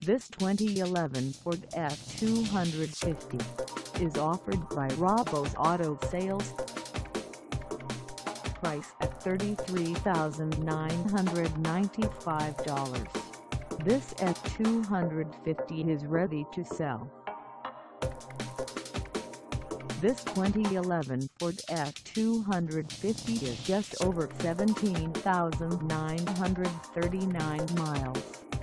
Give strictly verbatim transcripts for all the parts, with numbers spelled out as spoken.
This twenty eleven Ford F two fifty is offered by Rabeaux Auto Sales. Price at thirty-three thousand nine hundred ninety-five dollars. This F two fifty is ready to sell. This twenty eleven Ford F two fifty is just over seventeen thousand nine hundred thirty-nine miles.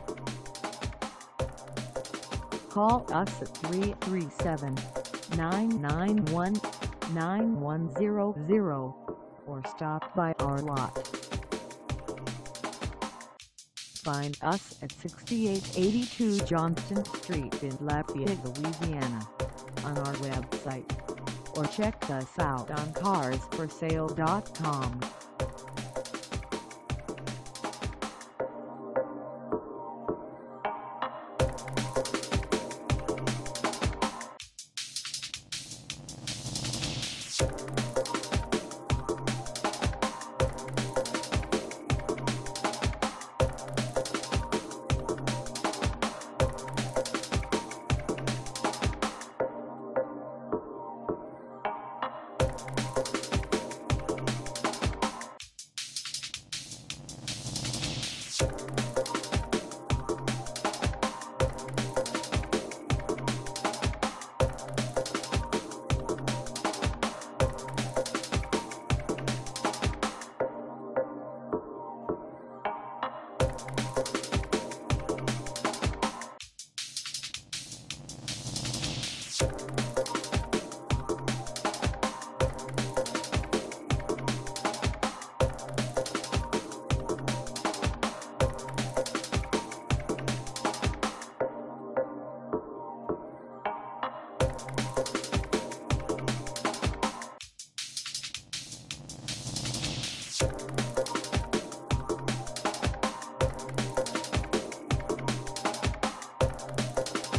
Call us at three three seven, nine nine one, nine one zero zero or stop by our lot. Find us at sixty-eight eighty-two Johnston Street in Lafayette, Louisiana on our website, or check us out on cars for sale dot com. You